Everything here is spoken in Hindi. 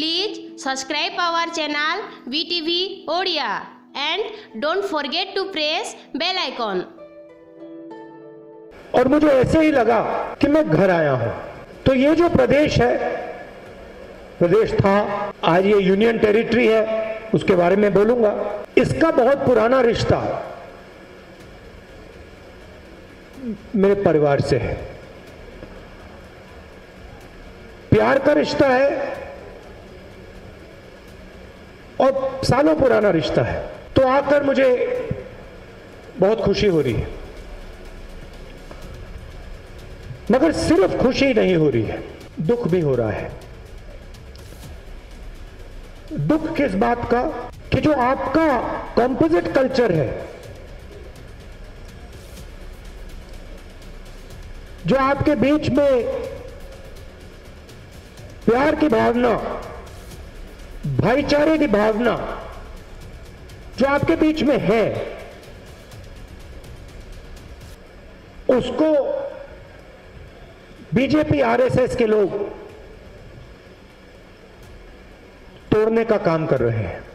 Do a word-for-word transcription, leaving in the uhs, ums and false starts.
Please subscribe our channel V T V Odia and don't forget to press bell icon. और मुझे ऐसे ही लगा कि मैं घर आया हूं। तो ये जो प्रदेश है, प्रदेश था, आज ये यूनियन टेरिटरी है, उसके बारे में बोलूंगा। इसका बहुत पुराना रिश्ता मेरे परिवार से है, प्यार का रिश्ता है और सालों पुराना रिश्ता है। तो आकर मुझे बहुत खुशी हो रही है, मगर सिर्फ खुशी नहीं हो रही है, दुख भी हो रहा है। दुख किस बात का कि जो आपका कॉम्पोजिट कल्चर है, जो आपके बीच में प्यार की भावना, भाईचारे की भावना जो आपके बीच में है, उसको बीजेपी आरएसएस के लोग तोड़ने का काम कर रहे हैं।